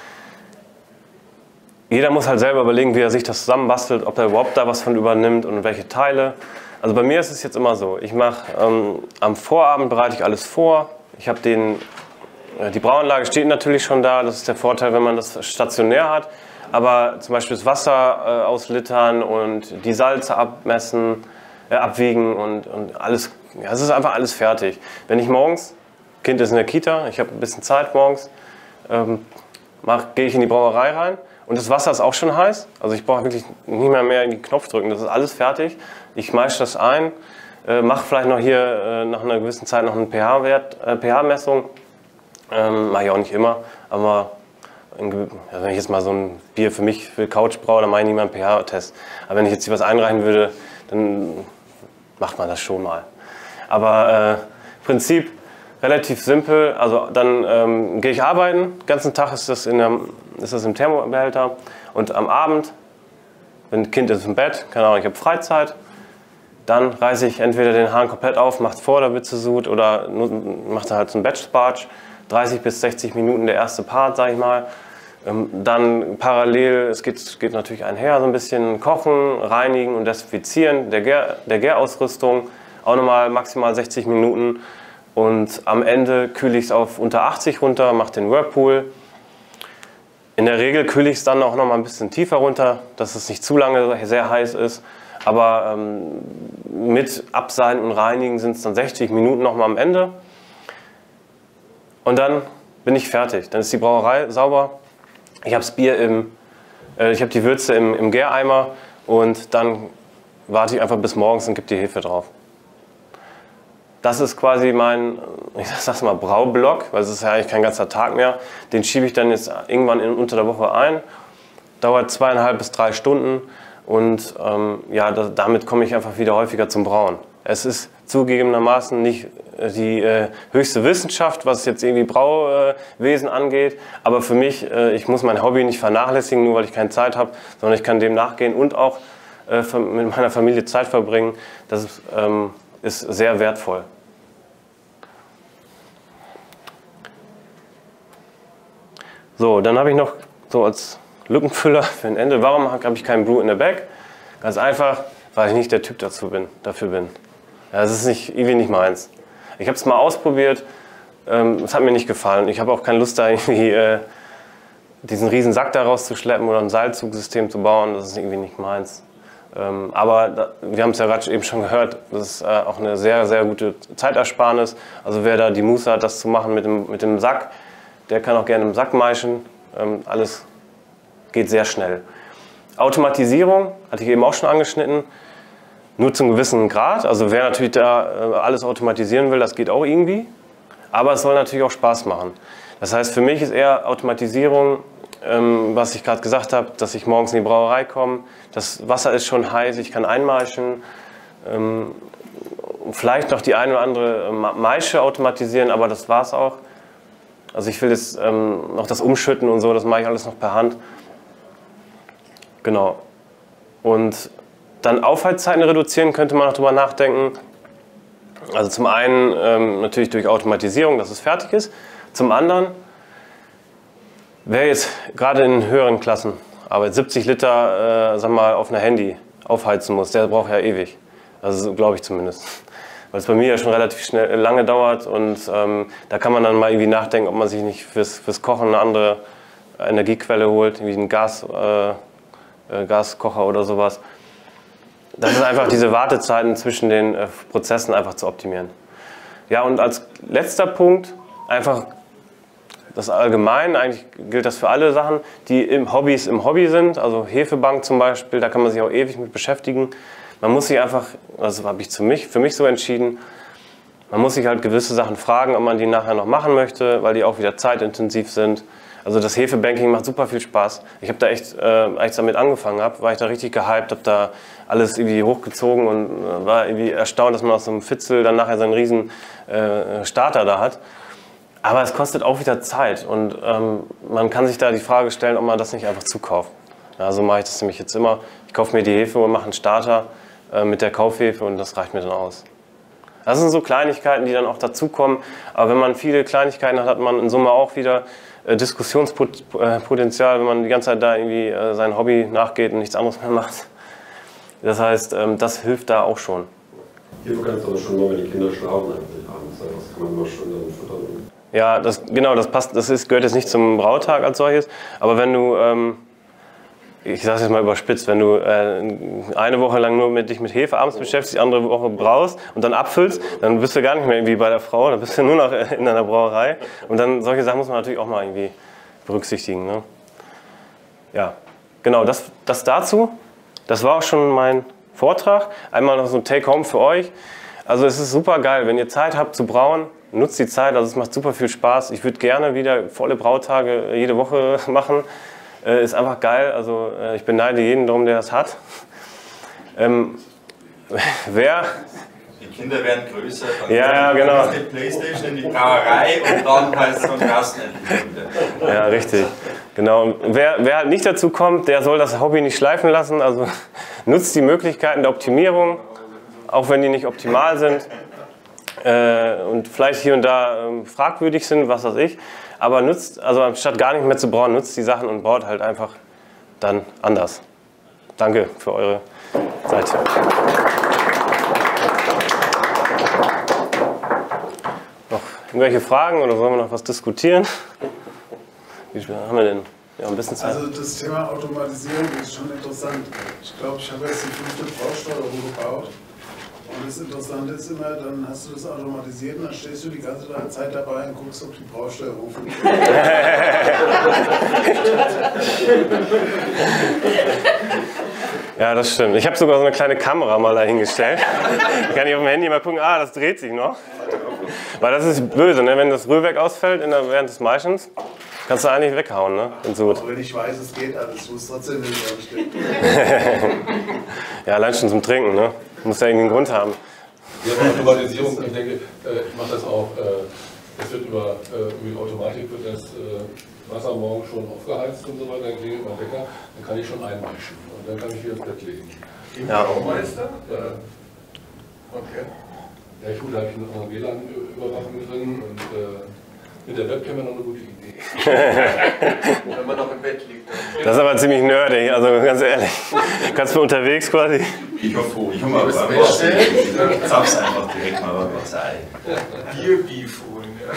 jeder muss halt selber überlegen, wie er sich das zusammenbastelt, ob er überhaupt da was von übernimmt und welche Teile. Also bei mir ist es jetzt immer so, ich mache ähm, am Vorabend bereite ich alles vor. Ich habe den, äh, die Brauanlage steht natürlich schon da, das ist der Vorteil, wenn man das stationär hat. Aber zum Beispiel das Wasser äh, auslittern und die Salze abmessen, äh, abwiegen und, und alles, ja, es ist einfach alles fertig. Wenn ich morgens, Kind ist in der Kita, ich habe ein bisschen Zeit morgens, ähm, gehe ich in die Brauerei rein. Und das Wasser ist auch schon heiß, also ich brauche wirklich nicht mehr mehr in den Knopf drücken, das ist alles fertig. Ich meische das ein, äh, mache vielleicht noch hier äh, nach einer gewissen Zeit noch eine pH-Wert, äh, pH-Messung. Ähm, mache ich auch nicht immer, aber in, ja, wenn ich jetzt mal so ein Bier für mich für Couch braue, dann mache ich nicht mal einen pH-Test. Aber wenn ich jetzt hier was einreichen würde, dann macht man das schon mal. Aber äh, Prinzip relativ simpel, also dann ähm, gehe ich arbeiten, den ganzen Tag ist das, in der, ist das im Thermobehälter und am Abend, wenn das Kind ist im Bett, keine Ahnung, ich habe Freizeit, dann reiße ich entweder den Hahn komplett auf, mache es vor, da wird es Sud, oder mache da halt so einen Batch-Sparge, dreißig bis sechzig Minuten der erste Part, sage ich mal. Ähm, dann parallel, es geht, geht natürlich einher, so ein bisschen kochen, reinigen und desinfizieren der, Gär, der Gärausrüstung, auch nochmal maximal sechzig Minuten. Und am Ende kühle ich es auf unter achtzig runter, mache den Whirlpool. In der Regel kühle ich es dann auch noch mal ein bisschen tiefer runter, dass es nicht zu lange sehr heiß ist. Aber ähm, mit Abseilen und Reinigen sind es dann sechzig Minuten noch mal am Ende. Und dann bin ich fertig. Dann ist die Brauerei sauber. Ich habe das Bier im, äh, ich habe die Würze im, im Gäreimer und dann warte ich einfach bis morgens und gebe die Hefe drauf. Das ist quasi mein, ich sag's mal, Braublock, weil es ist ja eigentlich kein ganzer Tag mehr. Den schiebe ich dann jetzt irgendwann in, unter der Woche ein. Dauert zweieinhalb bis drei Stunden und ähm, ja, da, damit komme ich einfach wieder häufiger zum Brauen. Es ist zugegebenermaßen nicht die äh, höchste Wissenschaft, was jetzt irgendwie Brauwesen äh, angeht, aber für mich, äh, ich muss mein Hobby nicht vernachlässigen, nur weil ich keine Zeit habe, sondern ich kann dem nachgehen und auch äh, mit meiner Familie Zeit verbringen. Das ist, ähm, ist sehr wertvoll. So, dann habe ich noch so als Lückenfüller für ein Ende, warum habe ich keinen Brew in the Bag? Ganz einfach, weil ich nicht der Typ dazu bin, dafür bin. Ja, das ist nicht, irgendwie nicht meins. Ich habe es mal ausprobiert, ähm, es hat mir nicht gefallen. Ich habe auch keine Lust, da irgendwie äh, diesen riesen Sack da rauszuschleppen oder ein Seilzugsystem zu bauen, das ist irgendwie nicht meins. Ähm, aber da, wir haben es ja gerade eben schon gehört, das ist äh, auch eine sehr, sehr gute Zeitersparnis. Also wer da die Muße hat, das zu machen mit dem, mit dem Sack, der kann auch gerne im Sack maischen. Ähm, alles geht sehr schnell. Automatisierung, hatte ich eben auch schon angeschnitten, nur zu einem gewissen Grad. Also wer natürlich da äh, alles automatisieren will, das geht auch irgendwie. Aber es soll natürlich auch Spaß machen. Das heißt, für mich ist eher Automatisierung, ähm, was ich gerade gesagt habe, dass ich morgens in die Brauerei komme, das Wasser ist schon heiß, ich kann einmaischen, ähm, vielleicht noch die eine oder andere Maische automatisieren, aber das war es auch. Also ich will jetzt ähm, noch das Umschütten und so, das mache ich alles noch per Hand. Genau. Und dann Aufhaltszeiten reduzieren, könnte man noch drüber nachdenken. Also zum einen ähm, natürlich durch Automatisierung, dass es fertig ist. Zum anderen, wer jetzt gerade in höheren Klassen arbeitet, siebzig Liter äh, sag mal, auf einer Handy aufheizen muss, der braucht ja ewig. Also so glaube ich zumindest. Weil es bei mir ja schon relativ schnell, lange dauert und ähm, da kann man dann mal irgendwie nachdenken, ob man sich nicht fürs, fürs Kochen eine andere Energiequelle holt, wie einen Gas, äh, äh, Gaskocher oder sowas. Das ist einfach diese Wartezeiten zwischen den äh, Prozessen einfach zu optimieren. Ja, und als letzter Punkt einfach das allgemein, eigentlich gilt das für alle Sachen, die im Hobbys im Hobby sind, also Hefebank zum Beispiel, da kann man sich auch ewig mit beschäftigen. Man muss sich einfach, also habe ich zu mich, für mich so entschieden, man muss sich halt gewisse Sachen fragen, ob man die nachher noch machen möchte, weil die auch wieder zeitintensiv sind. Also das Hefebanking macht super viel Spaß. Ich habe da echt, äh, als ich damit angefangen habe, war ich da richtig gehypt, habe da alles irgendwie hochgezogen und äh, war irgendwie erstaunt, dass man aus so einem Fitzel dann nachher so einen riesen äh, Starter da hat. Aber es kostet auch wieder Zeit und ähm, man kann sich da die Frage stellen, ob man das nicht einfach zukauft. Ja, so mache ich das nämlich jetzt immer. Ich kaufe mir die Hefe und mache einen Starter äh, mit der Kaufhefe und das reicht mir dann aus. Das sind so Kleinigkeiten, die dann auch dazukommen. Aber wenn man viele Kleinigkeiten hat, hat man in Summe auch wieder äh, Diskussionspotenzial, wenn man die ganze Zeit da irgendwie äh, sein Hobby nachgeht und nichts anderes mehr macht. Das heißt, ähm, das hilft da auch schon. Hier kannst du aber schon mal, wenn die Kinder schlafen, eigentlich abends. Das kann man immer schon dann futtern. Ja, das, genau, das passt. Das ist, gehört jetzt nicht zum Brautag als solches. Aber wenn du, ähm, ich sage es jetzt mal überspitzt, wenn du äh, eine Woche lang nur mit dich mit Hefe abends beschäftigst, die andere Woche braust und dann abfüllst, dann bist du gar nicht mehr irgendwie bei der Frau, dann bist du nur noch in einer Brauerei. Und dann solche Sachen muss man natürlich auch mal irgendwie berücksichtigen. Ne? Ja, genau, das, das dazu. Das war auch schon mein Vortrag. Einmal noch so ein Take-Home für euch. Also es ist super geil, wenn ihr Zeit habt zu brauen, nutzt die Zeit, also es macht super viel Spaß. Ich würde gerne wieder volle Brautage jede Woche machen. Äh, ist einfach geil, also äh, ich beneide jeden darum, der das hat. Ähm, wer? Die Kinder werden größer, dann ja, ja, genau. die Playstation in die Brauerei und dann heißt es dann draußen endlich. Ja, richtig. Genau. Und wer, wer halt nicht dazu kommt, der soll das Hobby nicht schleifen lassen. Also nutzt die Möglichkeiten der Optimierung, auch wenn die nicht optimal sind äh, und vielleicht hier und da äh, fragwürdig sind, was weiß ich. Aber nutzt, also anstatt gar nicht mehr zu brauen, nutzt die Sachen und braut halt einfach dann anders. Danke für eure Zeit. Noch irgendwelche Fragen oder sollen wir noch was diskutieren? Wie viel haben wir denn? Ja, ein bisschen Zeit. Also das Thema Automatisierung ist schon interessant. Ich glaube, ich habe jetzt die fünfte Brausteuerung gebaut. Und das Interessante ist immer, dann hast du das automatisiert und dann stehst du die ganze Zeit dabei und guckst, ob die Brausteuerung funktioniert. Ja, das stimmt. Ich habe sogar so eine kleine Kamera mal dahingestellt. Da kann ich auf dem Handy mal gucken, ah, das dreht sich noch. Weil das ist böse, ne? Wenn das Rührwerk ausfällt in der, während des Maischens, kannst du eigentlich weghauen, ne? Aber wenn ich weiß, es geht alles, du musst trotzdem nicht anstecken. Ja, allein schon zum Trinken, ne? Muss ja irgendwie einen Grund haben. Ja, bei Automatisierung, ich denke, ich mache das auch, es wird über, über Automatik wird das Wasser morgen schon aufgeheizt und so weiter, dann klingelt mein Wecker, dann kann ich schon einmischen und dann kann ich wieder ins Bett legen. Im Braumeister? Ja. Okay. Ja, ich gut, da habe ich noch eine W L A N-Überwachung drin und äh, mit der Webcam noch eine gute Idee. Wenn man noch im Bett liegt. Dann. Das ist aber ziemlich nerdig, also ganz ehrlich. Kannst du unterwegs quasi? Ich war froh, ich habe mal was bestellt. Ich sag's einfach direkt mal was ein. Bierbeef holen, ja.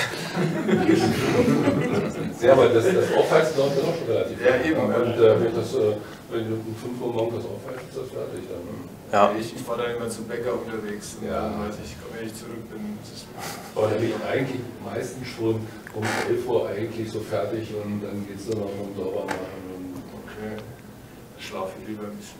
Ja, aber das, das Aufheizen dauert dann auch schon relativ Ja, eben. Und äh, wenn, ich das, äh, wenn du um fünf Uhr morgens das aufheizt, ist das fertig dann. Ne? Ja. Ich, ich fahre dann immer zum Bäcker unterwegs. Und Ja. dann weiß ich, wenn ich zurück bin, ist es. Aber dann bin ich eigentlich meistens schon um elf Uhr eigentlich so fertig und dann geht es nur noch um sauber machen. Und Okay. Schlafe ich lieber ein bisschen.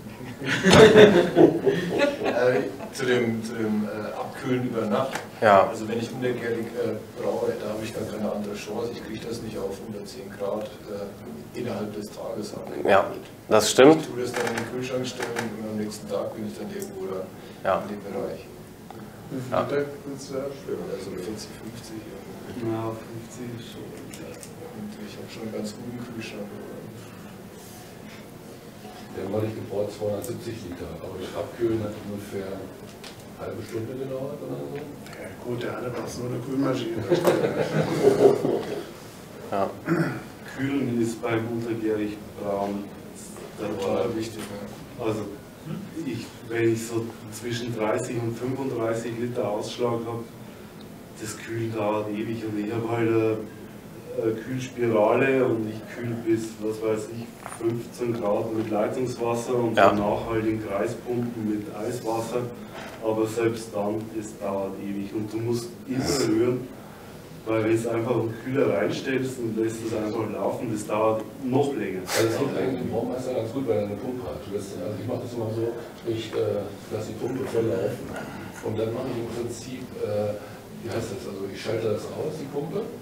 äh, zu dem, zu dem äh, Abkühlen über Nacht. Ja. Also wenn ich untergärig äh, brauche, da habe ich gar keine andere Chance. Ich kriege das nicht auf unter zehn Grad äh, innerhalb des Tages abgekühlt. Ja, das stimmt. Ich tue das dann in den Kühlschrank stellen und am nächsten Tag bin ich dann irgendwo da Ja. in dem Bereich. Wie viel Liter willst du abstellen? Also vierzig, fünfzig. Ja, fünfzig ist so. Und ich habe schon einen ganz guten Kühlschrank. der hat neulich gebraucht zweihundertsiebzig Liter, aber das Abkühlen hat ungefähr eine halbe Stunde gedauert oder so. Ja gut, der andere braucht nur eine Kühlmaschine. Ja. Kühlen ist beim untergärig Brauen total wichtig. Ne? Also ich, wenn ich so zwischen dreißig und fünfunddreißig Liter Ausschlag habe, das Kühlen dauert ewig und ich habe halt eine, eine Kühlspirale und ich kühle bis, was weiß ich, fünfzehn Grad mit Leitungswasser und Ja. danach halt in Kreispumpen mit Eiswasser, aber selbst dann, das dauert ewig und du musst immer rühren, weil wenn du einfach einen Kühler reinstellst und lässt es einfach laufen, das dauert noch länger. Also es geht eigentlich im Baumeister ganz gut, weil er eine Pumpe hat. Also ich mache das immer so, ich äh, lasse die Pumpe voll laufen und dann mache ich im Prinzip, äh, wie heißt das, also ich schalte das aus, die Pumpe,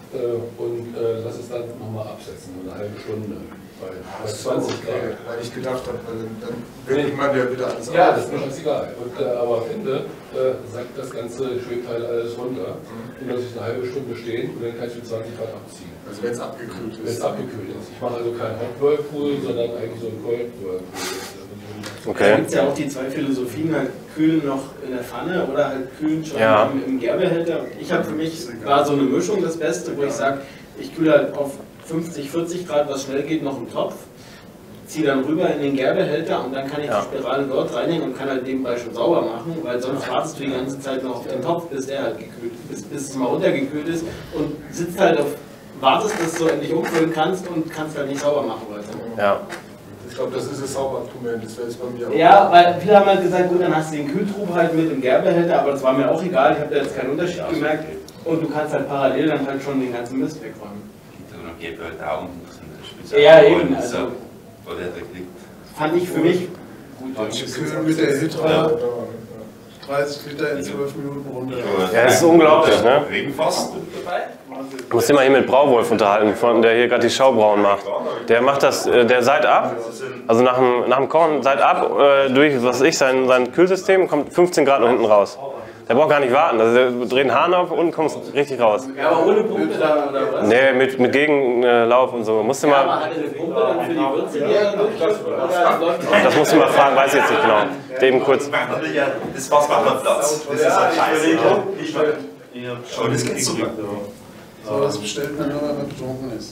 und äh, lass es dann nochmal absetzen, nur eine halbe Stunde. Bei, bei zwanzig Grad. Weil ich gedacht habe, dann will man ja wieder alles Ja, das ist mir scheißegal. Und, äh, aber am Ende äh, sackt das ganze schwebt halt alles runter. Mhm. Und dann ist eine halbe Stunde stehen und dann kann ich für zwanzig Grad abziehen. Also wenn es abgekühlt ist. Wenn es abgekühlt ist. Ich mache also keinen Hot Whirlpool, sondern eigentlich so einen Cold Whirlpool. Okay. Da gibt es ja auch die zwei Philosophien, halt kühlen noch in der Pfanne oder halt kühlen schon ja. im, im Gärbehälter. Ich habe für mich war so eine Mischung das Beste, wo ich sage, ich kühle halt auf fünfzig, vierzig Grad, was schnell geht, noch im Topf, ziehe dann rüber in den Gärbehälter und dann kann ich ja. die Spirale dort reinnehmen und kann halt nebenbei schon sauber machen, weil sonst wartest du die ganze Zeit noch auf den Topf, bis der halt gekühlt ist, bis, bis es mal runtergekühlt ist und sitzt halt auf, wartest, bis du endlich umfüllen kannst und kannst halt nicht sauber machen weiter. Ja. Ich glaube, das ist das Sauberargument, das wäre jetzt bei mir auch. Ja, weil viele haben halt gesagt, gut, dann hast du den Kühltrub halt mit im Gärbehälter, aber das war mir auch egal, ich habe da jetzt keinen Unterschied gemerkt und du kannst halt parallel dann halt schon den ganzen Mist wegräumen. Gärbehälter auch und ja, eben, also wo der liegt. Fand ich für mich gut. Manche kühlen mit der Hydra dreißig Liter in zwölf Minuten runter. Ja, das ist unglaublich, ne? Regenfass. Ich muss dich mal hier mit Brauwolf unterhalten, von der hier gerade die Schaubrauen macht. Der macht das, der seit ab, also nach dem, nach dem Kochen seit ab, äh, durch, was weiß ich, sein, sein Kühlsystem, kommt fünfzehn Grad nach hinten raus. Der braucht gar nicht warten, also der dreht den Hahn auf und kommt richtig raus. Ja, aber ohne Pumpe dann oder was? Nee, mit, mit Gegenlauf und so. Musst du mal. Ja, aber hat er eine Pumpe dann für die Würze, die er durchläuft? Das musst du mal fragen, weiß ich jetzt nicht genau. Eben kurz. Das war's macht man Platz. Das ist halt scheiße. Aber das geht super. So, das bestellt man nur, wenn man betrunken ist.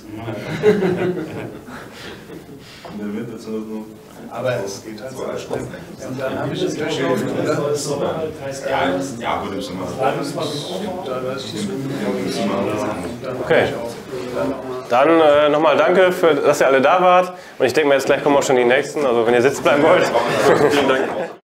Aber es geht halt so schnell. Und dann habe ich das Geschehen, oder? Ja, gut, im Sommer. Okay. Dann äh, nochmal danke, für, dass ihr alle da wart. Und ich denke mal, jetzt gleich kommen auch schon die nächsten. Also wenn ihr sitzen bleiben wollt. Vielen Dank.